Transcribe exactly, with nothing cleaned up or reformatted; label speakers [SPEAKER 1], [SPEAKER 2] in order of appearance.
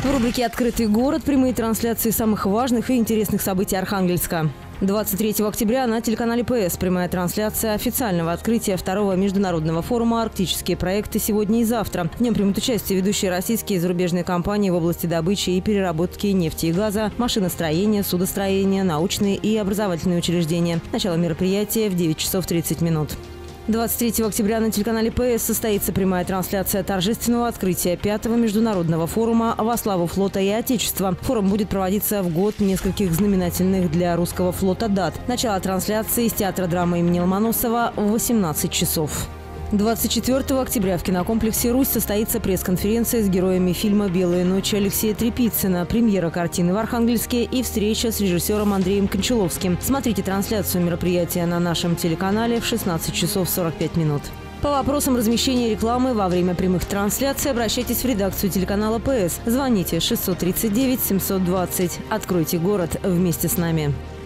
[SPEAKER 1] В рубрике «Открытый город» прямые трансляции самых важных и интересных событий Архангельска. двадцать третьего октября на телеканале ПС прямая трансляция официального открытия второго международного форума «Арктические проекты сегодня и завтра». В нем примут участие ведущие российские и зарубежные компании в области добычи и переработки нефти и газа, машиностроения, судостроения, научные и образовательные учреждения. Начало мероприятия в девять часов тридцать минут. двадцать третьего октября на телеканале ПС состоится прямая трансляция торжественного открытия пятого международного форума «Во славу флота и Отечества». Форум будет проводиться в год нескольких знаменательных для русского флота дат. Начало трансляции из театра драмы имени Ломоносова в восемнадцать часов. двадцать четвёртого октября в кинокомплексе «Русь» состоится пресс-конференция с героями фильма «Белые ночи» Алексея Трепицына, премьера картины в Архангельске и встреча с режиссером Андреем Кончаловским. Смотрите трансляцию мероприятия на нашем телеканале в шестнадцать часов сорок пять минут. По вопросам размещения рекламы во время прямых трансляций обращайтесь в редакцию телеканала ПС. Звоните шестьсот тридцать девять семьсот двадцать. Откройте город вместе с нами.